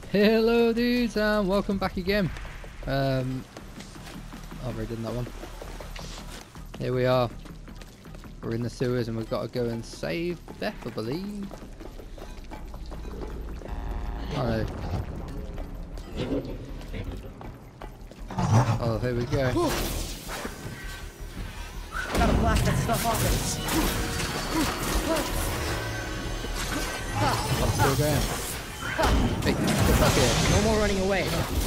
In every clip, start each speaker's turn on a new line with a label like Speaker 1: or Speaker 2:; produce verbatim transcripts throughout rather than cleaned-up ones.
Speaker 1: Hello dudes and welcome back again. Um, I've already done that one. Here we are. We're in the sewers and we've got to go and save Beth, I believe. Oh no. Oh, here we go.
Speaker 2: Gotta blast that stuff off it.
Speaker 1: I'm still going. Hey, get back here.
Speaker 2: No more running away.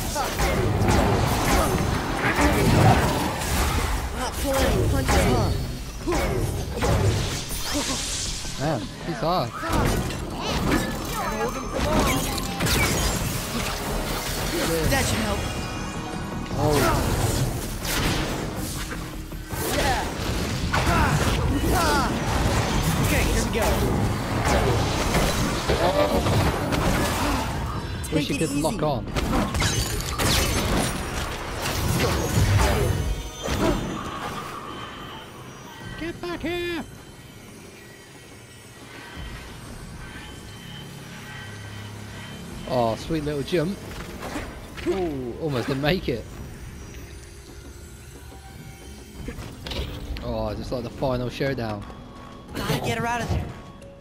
Speaker 2: Not pulling, punching.
Speaker 1: Man, he's hard.
Speaker 2: That should help.
Speaker 1: Oh.
Speaker 2: Yeah. Okay, here we go.
Speaker 1: Wish you could
Speaker 2: easy.
Speaker 1: lock on. Get back here! Oh, sweet little jump. Ooh, almost didn't make it. Oh, just like the final showdown.
Speaker 2: Gotta get her out of there.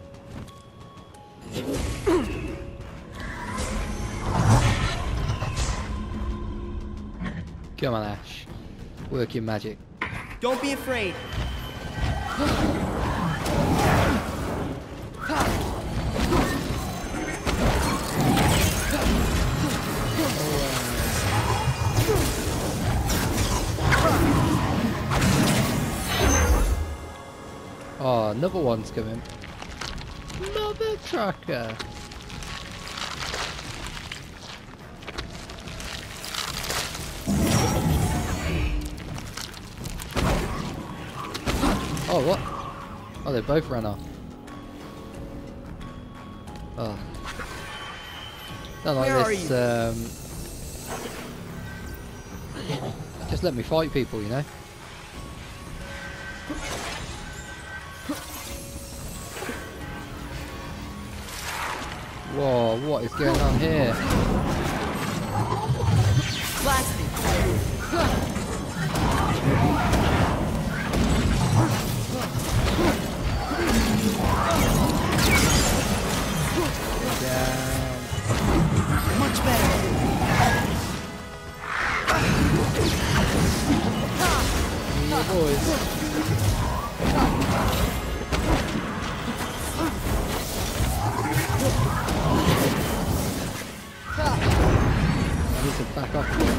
Speaker 1: Come on, Ash. Work your magic.
Speaker 2: Don't be afraid.
Speaker 1: Oh, another one's coming. Mother trucker. Oh, what? Oh, they both ran off. Oh. Don't like
Speaker 2: Where
Speaker 1: this, um... just let me fight people, you know? Whoa, what is going on here?
Speaker 2: Blasting.
Speaker 1: Down.
Speaker 2: Much better.
Speaker 1: Yeah, boys. I need to back off a bit.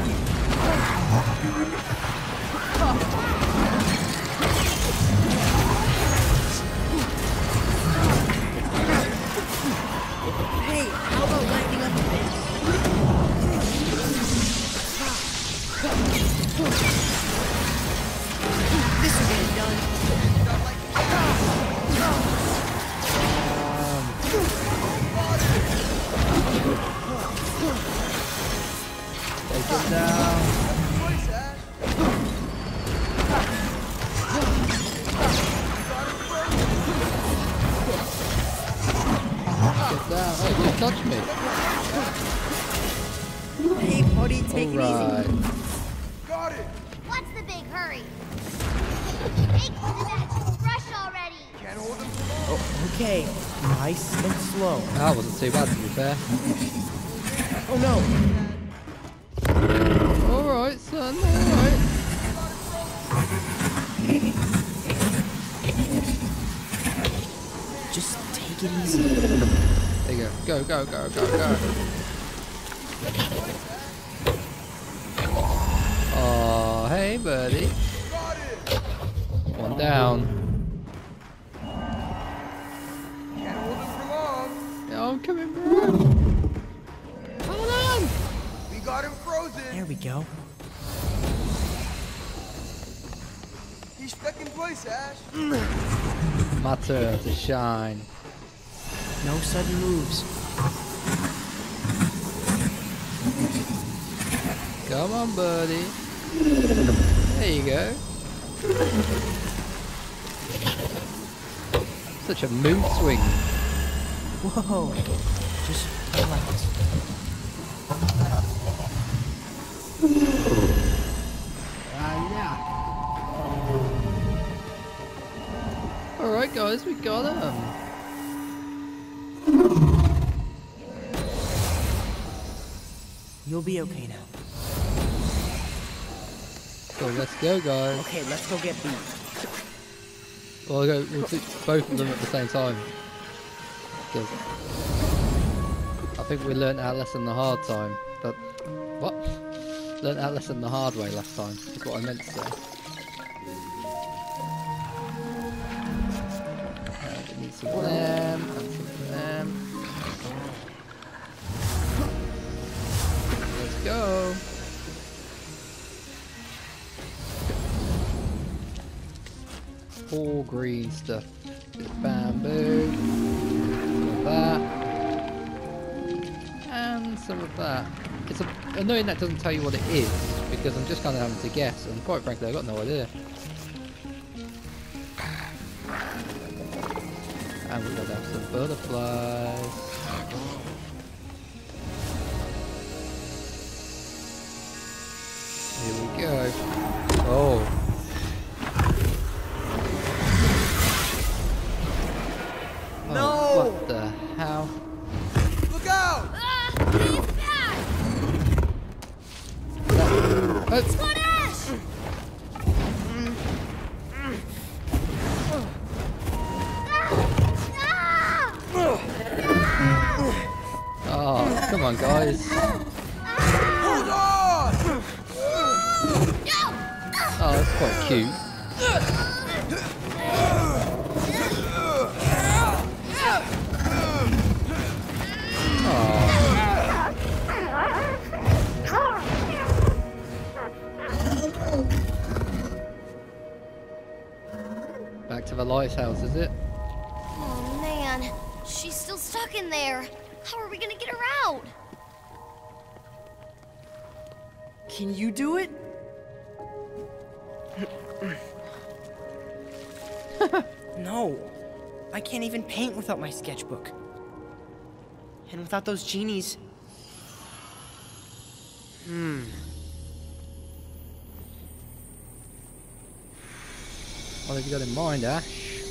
Speaker 2: Hey, how about lighting up a bit? This will get it done.
Speaker 1: Take him down. Get down. Oh, you touched me.
Speaker 2: Hey, buddy, take
Speaker 1: All right.
Speaker 2: it easy.
Speaker 3: Got it.
Speaker 4: What's the big hurry? Hey, rush already!
Speaker 3: Can't hold him for long.
Speaker 2: Okay, nice and slow.
Speaker 1: That wasn't too bad, to be fair.
Speaker 2: Oh no!
Speaker 1: Alright, son, alright.
Speaker 2: Just take it easy.
Speaker 1: There you go. Go, go, go, go, go. Oh, hey, buddy.
Speaker 3: Got it.
Speaker 1: One down.
Speaker 3: Can't hold him for long.
Speaker 1: Yeah, I'm coming, bro. Hold on.
Speaker 3: We got him frozen.
Speaker 2: There we go.
Speaker 3: He's stuck in place, Ash.
Speaker 1: My turn to shine.
Speaker 2: No sudden moves.
Speaker 1: Come on, buddy. There you go. Such a mood swing.
Speaker 2: Whoa. Just relax.
Speaker 1: guys, we got him.
Speaker 2: You'll be okay now.
Speaker 1: So let's go, guys.
Speaker 2: Okay, let's go get these.
Speaker 1: We'll go. We'll do both of them at the same time. Because I think we learned our lesson the hard time. But what? Learned our lesson the hard way last time. Is what I meant to say. Uh, we need some of them and some of them. Let's go. All green stuff. Bit of bamboo. Some of that. And some of that. It's a, annoying that doesn't tell you what it is, because I'm just kind of having to guess, and quite frankly I've got no idea. And we're going to have some butterflies. Here we go. Oh.
Speaker 2: No!
Speaker 1: Oh, what the hell?
Speaker 3: Look out!
Speaker 4: Ah! He's back!
Speaker 1: Oh.
Speaker 4: Squad Ash!
Speaker 1: Oh, come on, guys.
Speaker 3: Hold on!
Speaker 1: Oh, that's quite cute. Back to the lighthouse, is it?
Speaker 4: Oh man, she's still stuck in there. How are we gonna get her out?
Speaker 2: Can you do it? No. I can't even paint without my sketchbook. And without those genies. Hmm.
Speaker 1: What have you got in mind, Ash?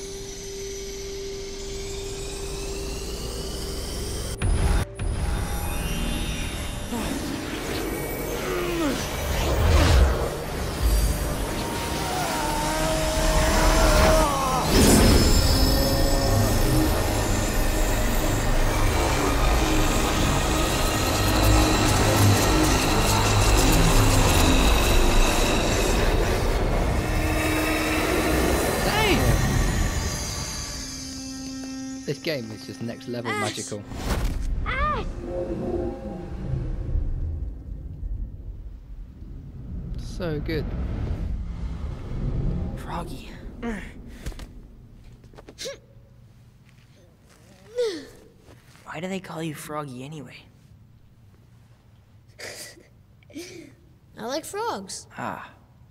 Speaker 1: This game is just next level
Speaker 4: Ash.
Speaker 1: magical.
Speaker 4: Ah!
Speaker 1: So good.
Speaker 2: Froggy. Why do they call you Froggy anyway?
Speaker 5: I like frogs.
Speaker 2: Ah.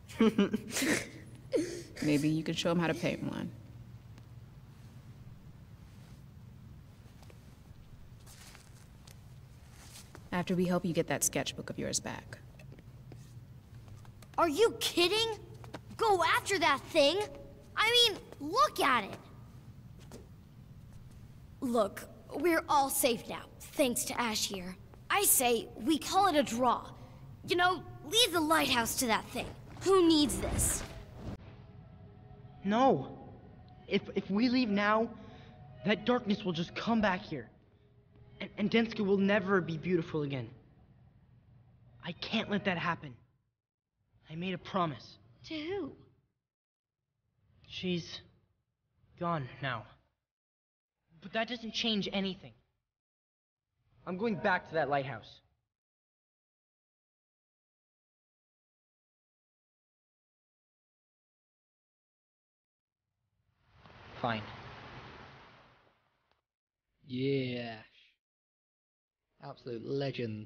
Speaker 6: Maybe you could show him how to paint one. After we help you get that sketchbook of yours back.
Speaker 4: Are you kidding? Go after that thing? I mean, look at it. Look, we're all safe now, thanks to Ash here. I say we call it a draw. You know, leave the lighthouse to that thing. Who needs this?
Speaker 2: No. If if we leave now, that darkness will just come back here. And, and Denska will never be beautiful again. I can't let that happen. I made a promise.
Speaker 4: To who?
Speaker 2: She's gone now. But that doesn't change anything. I'm going back to that lighthouse. Fine.
Speaker 1: Yeah. Absolute legend.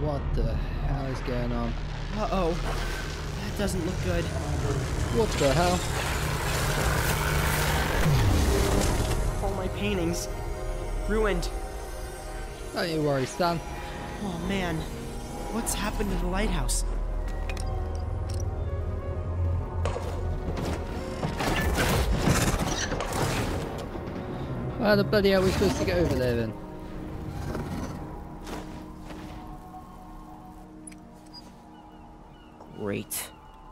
Speaker 1: What the hell is going on?
Speaker 2: Uh-oh. That doesn't look good.
Speaker 1: What the hell?
Speaker 2: All my paintings. Ruined.
Speaker 1: Don't you worry, Stan.
Speaker 2: Oh man. What's happened to the lighthouse?
Speaker 1: How the bloody hell are we supposed to get over there then?
Speaker 2: Great.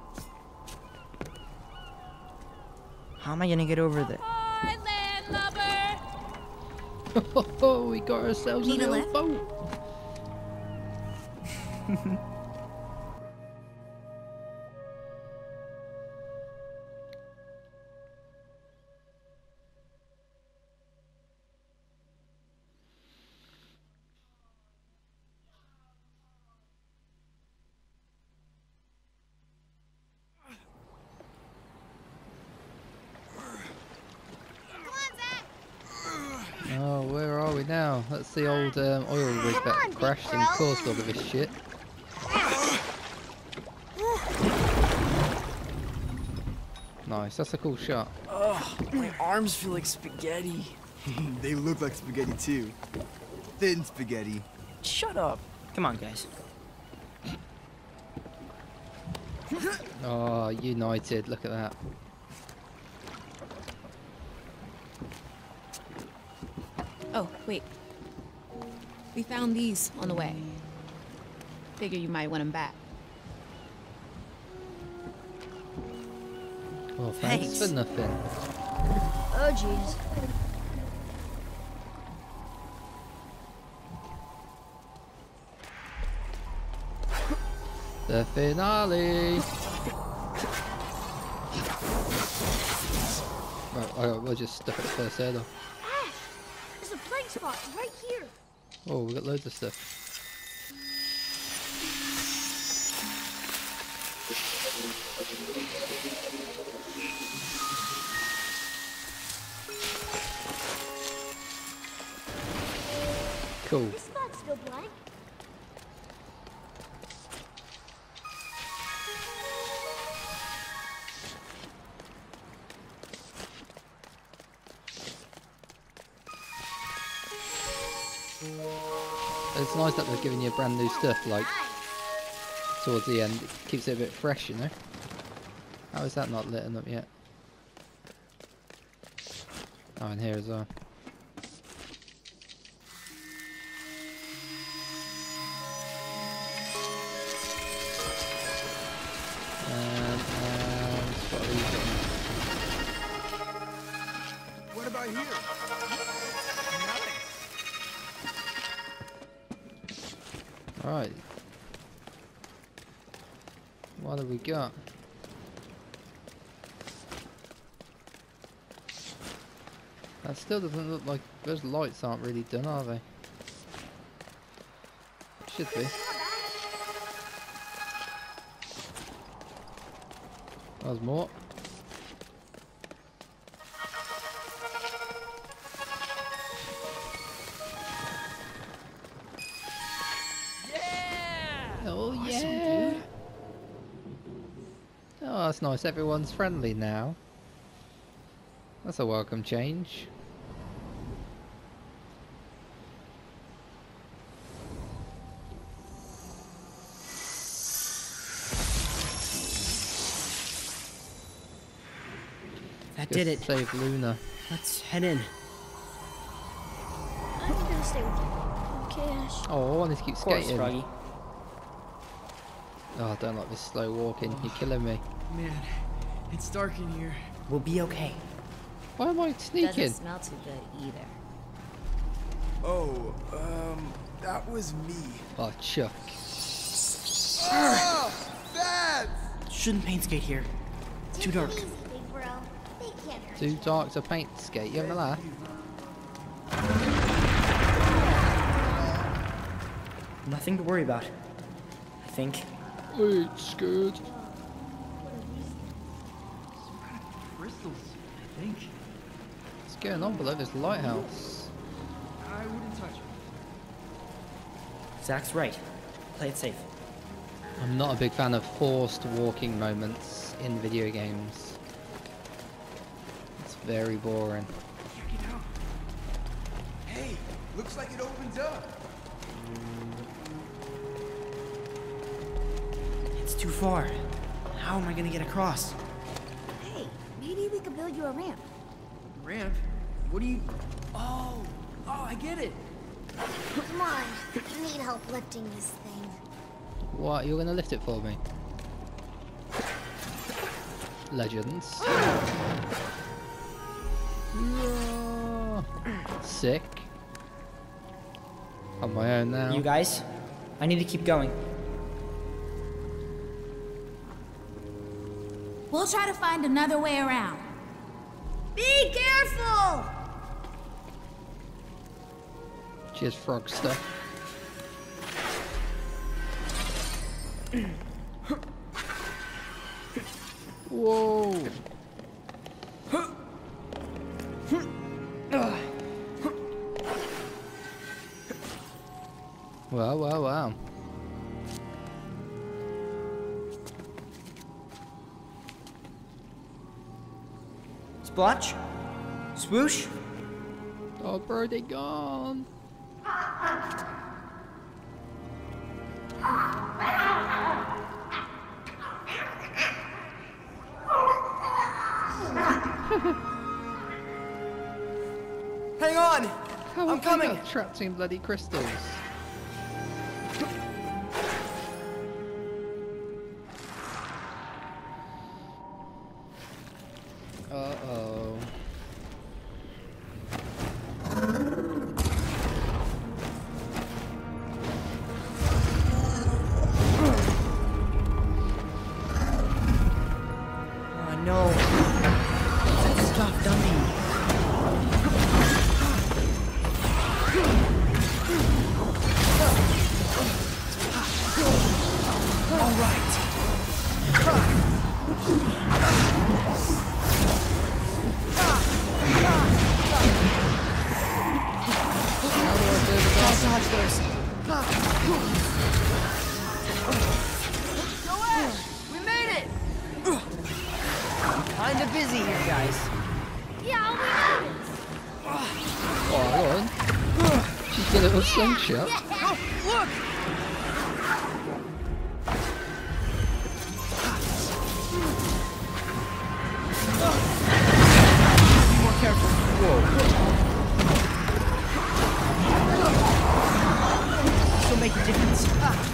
Speaker 2: How am I gonna get over there?
Speaker 7: Hi, landlubber!
Speaker 1: Oh, we got ourselves
Speaker 4: Need
Speaker 1: a
Speaker 4: a
Speaker 1: little
Speaker 4: lift?
Speaker 1: boat. Oh, where are we now? That's the old um, oil rig
Speaker 4: Come
Speaker 1: that
Speaker 4: on, big
Speaker 1: crashed and
Speaker 4: girl.
Speaker 1: caused all of this shit. Nice, that's a cool shot.
Speaker 8: Ugh, my arms feel like spaghetti.
Speaker 3: They look like spaghetti too. Thin spaghetti.
Speaker 8: Shut up.
Speaker 2: Come on, guys.
Speaker 1: Oh, United, look at that.
Speaker 6: Oh, wait. We found these on the way. Figure you might want them back.
Speaker 1: Well, thanks,
Speaker 2: Thanks.
Speaker 1: for nothing.
Speaker 4: Oh, jeez.
Speaker 1: The finale! Right, oh, we'll just stuff it first there though.
Speaker 4: Ash! There's a plague spot right here.
Speaker 1: Oh, we got loads of stuff. Cool.
Speaker 4: This spot's still blank.
Speaker 1: It's nice that they're giving you brand new stuff, like, towards the end. It keeps it a bit fresh, you know? How is that not lit up yet? Oh, and here as well. And, and what are these ones?
Speaker 3: What about here?
Speaker 1: Right. What have we got? That still doesn't look like those lights aren't really done, are they? Should be. There's more. Oh yeah! Oh, that's nice. Everyone's friendly now. That's a welcome change.
Speaker 2: That
Speaker 1: Just
Speaker 2: did it.
Speaker 1: Save Luna.
Speaker 2: Let's head in.
Speaker 4: I'm gonna stay with you. Okay, Ash.
Speaker 1: Oh, I want to keep
Speaker 2: Of course,
Speaker 1: skating.
Speaker 2: Froggy.
Speaker 1: Oh, I don't like this slow walking. You're killing me.
Speaker 8: Man, it's dark in here.
Speaker 2: We'll be okay.
Speaker 1: Why am I sneaking?
Speaker 5: Doesn't smell too good either.
Speaker 3: Oh, um, that was me.
Speaker 1: Oh, Chuck.
Speaker 3: Oh, that!
Speaker 2: Shouldn't paint skate here. It's too dark.
Speaker 4: Easy, big bro. They can't hurt
Speaker 1: Too dark to paint skate. You having a laugh?
Speaker 2: Nothing to worry about. I think.
Speaker 1: Wait, scared.
Speaker 8: Crystals, I think.
Speaker 1: What's going on below this lighthouse?
Speaker 8: I wouldn't touch it.
Speaker 2: Zach's right.
Speaker 7: Play it safe.
Speaker 1: I'm not a big fan of forced walking moments in video games. It's very boring.
Speaker 9: Check it out. Hey, looks like it opens up.
Speaker 7: It's too far. How am I gonna get across?
Speaker 5: Hey, maybe we could build you a ramp.
Speaker 8: Ramp? What do you... Oh, oh, I get it.
Speaker 5: Come on, I need help lifting this thing.
Speaker 1: What? You're gonna lift it for me? Legends. Yeah. Sick. On my own now.
Speaker 7: You guys, I need to keep going.
Speaker 10: We'll try to find another way around.
Speaker 5: Be careful!
Speaker 1: Cheers, frog stuff. Whoa! Wow, wow, wow.
Speaker 7: Splotch? Swoosh?
Speaker 1: Oh, bro, they gone.
Speaker 7: Hang on!
Speaker 1: How
Speaker 7: I'm coming!
Speaker 1: Trapped in bloody crystals. Uh-oh.
Speaker 7: Oh no. Stop dumping. All right. Dodge those.
Speaker 8: Go Ash! We made it!
Speaker 7: Kinda busy here, guys.
Speaker 4: Yeah, we noticed.
Speaker 1: Oh, go on. She's got a little slingshot.
Speaker 8: Oh, look!
Speaker 7: Be more careful. Whoa. This will make a difference.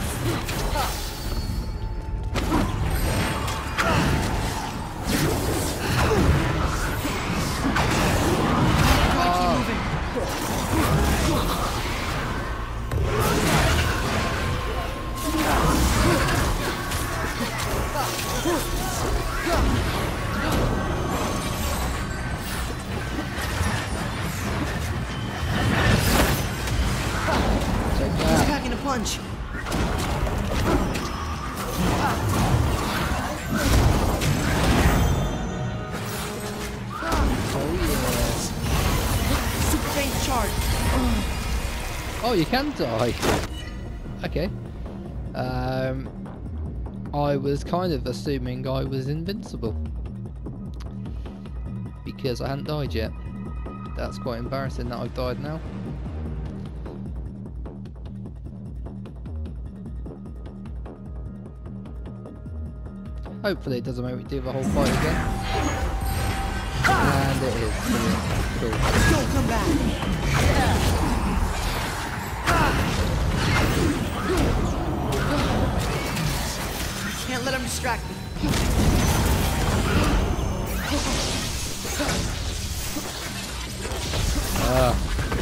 Speaker 7: He's packing a punch. Super faint charge.
Speaker 1: Oh, you can die. Okay. Um, I was kind of assuming I was invincible because I hadn't died yet. That's quite embarrassing that I've died now. Hopefully it doesn't make me do the whole fight again. And it is. Brilliant. Cool.
Speaker 7: Don't come back. Can't let him distract me.
Speaker 1: Ah.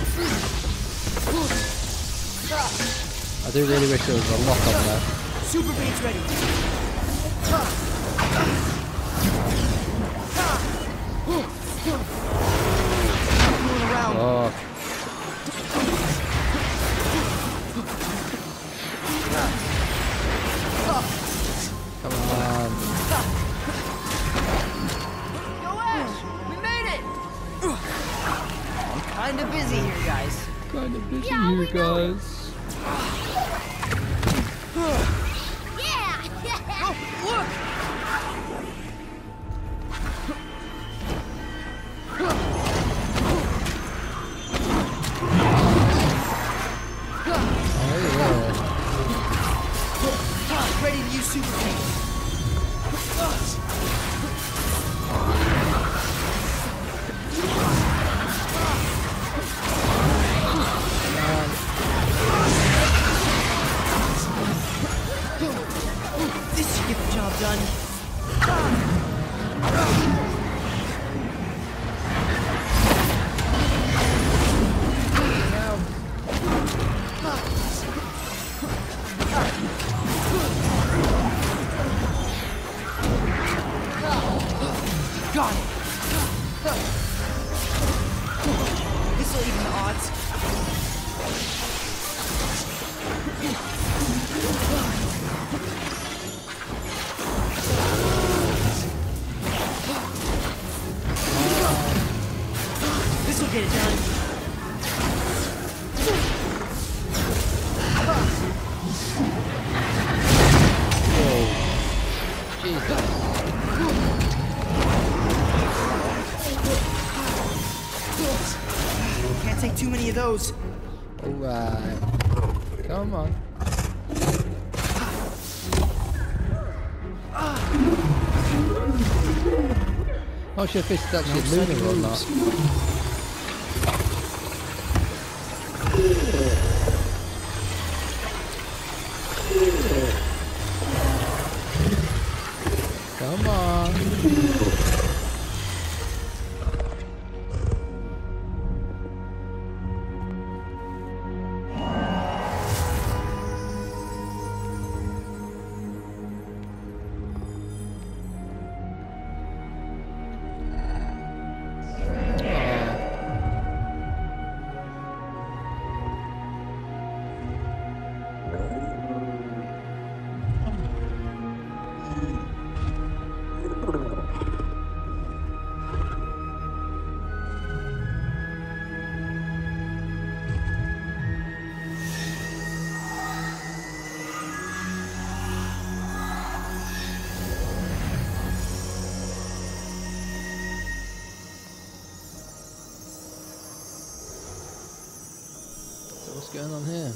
Speaker 1: I do really wish there was a lock on there.
Speaker 7: Super bait's ready. Moving around.
Speaker 1: Oh. Come on.
Speaker 8: Go Ash! We made it!
Speaker 7: I'm kinda busy here, guys.
Speaker 1: Kind of busy
Speaker 4: Yeah,
Speaker 1: here,
Speaker 4: we know.
Speaker 1: guys.
Speaker 4: Yeah!
Speaker 8: Oh, look!
Speaker 7: Ready to use super paint. This should get the job done. Got it. This'll even the odds. This'll get it done.
Speaker 1: Jesus.
Speaker 7: Can't take too many of those.
Speaker 1: Alright. Come on. Not sure if this is actually moving or not. Come on. What's going on here?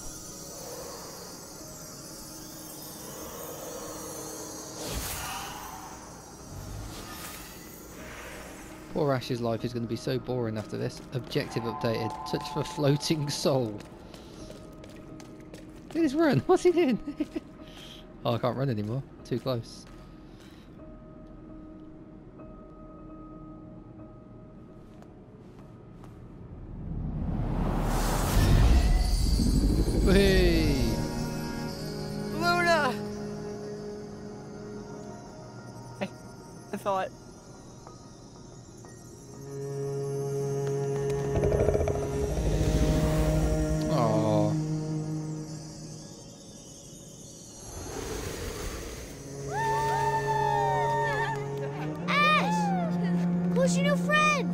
Speaker 1: Poor Ash's life is going to be so boring after this. Objective updated. Touch for floating soul. Look at this run. What's he doing? Oh, I can't run anymore. Too close. Hey.
Speaker 7: Luna! I, I thought...
Speaker 1: Aww.
Speaker 4: Ash! Who's your new friend?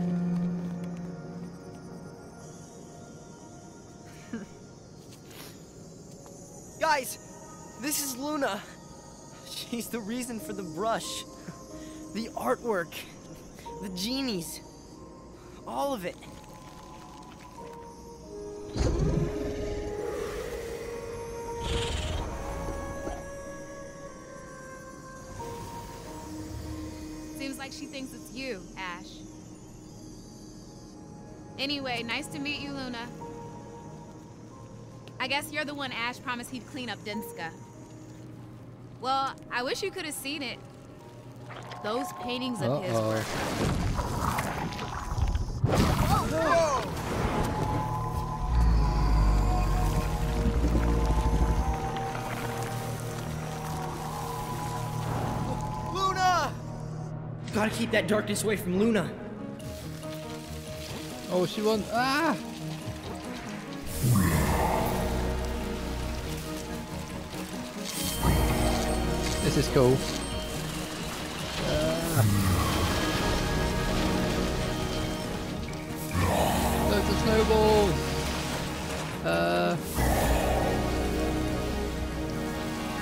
Speaker 7: Guys, this is Luna. She's the reason for the brush, the artwork, the genies, all of it.
Speaker 6: Seems like she thinks it's you, Ash. Anyway, nice to meet you, Luna. I guess you're the one Ash promised he'd clean up Denska. Well, I wish you could have seen it. Those paintings of his were...
Speaker 9: Whoa!
Speaker 7: Luna! Gotta keep that darkness away from Luna.
Speaker 1: Oh, she won. Ah! This is cool. Uh, loads of snowballs. Uh,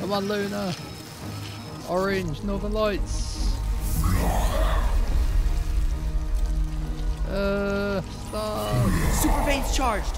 Speaker 1: Come on, Luna. Orange, Northern Lights. Uh, stop.
Speaker 7: Super veins charged.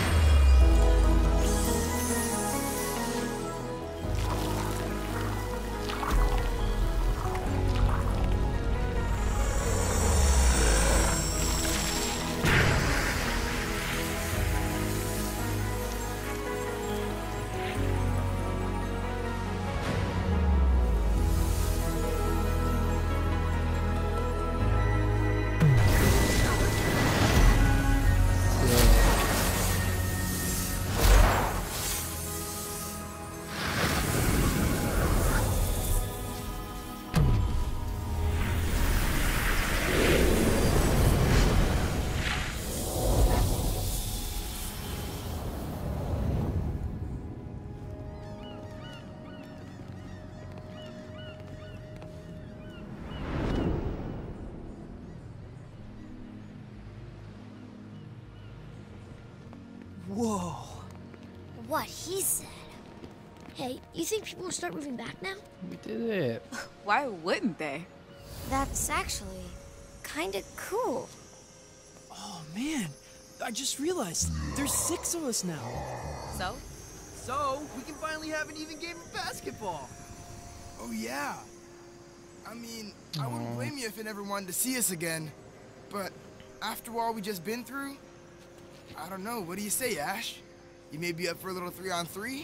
Speaker 3: Whoa.
Speaker 5: What he said. Hey, you think people will start moving back now?
Speaker 1: We did it.
Speaker 6: Why wouldn't they?
Speaker 5: That's actually kind of cool.
Speaker 7: Oh man, I just realized there's six of us now.
Speaker 6: So?
Speaker 3: So, we can finally have an even game of basketball. Oh yeah. I mean, I wouldn't blame you if you never wanted to see us again. But after all we just been through, I don't know. What do you say, Ash? You may be up for a little three on three?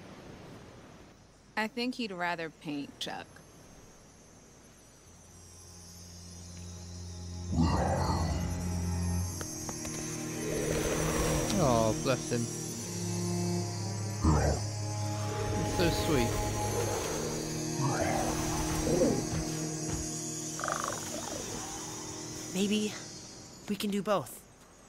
Speaker 6: I think he'd rather paint Chuck.
Speaker 1: Oh, bless him. It's so sweet.
Speaker 7: Maybe we can do both.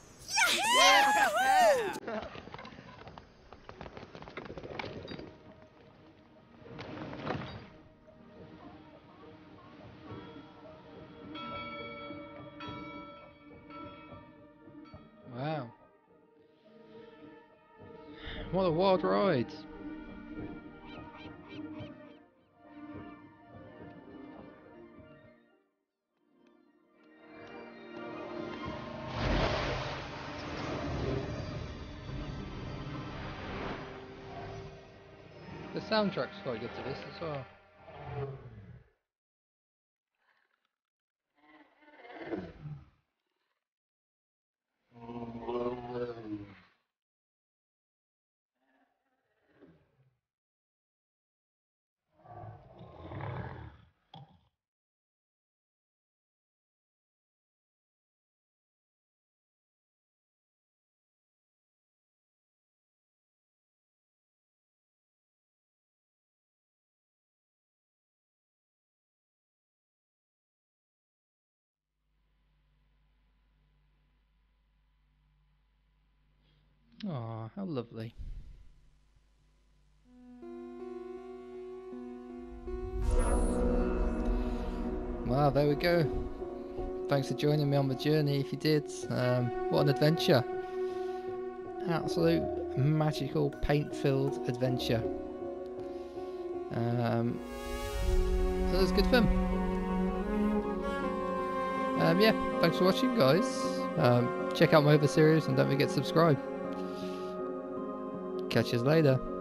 Speaker 1: Wow. What a wild ride. The soundtrack's quite good to this as well. Aw, how lovely. Wow, there we go. Thanks for joining me on the journey if you did. Um, what an adventure. Absolute magical paint-filled adventure. Um, that was good fun. Um, yeah, thanks for watching, guys. Um, check out my other series and don't forget to subscribe. Catch you later.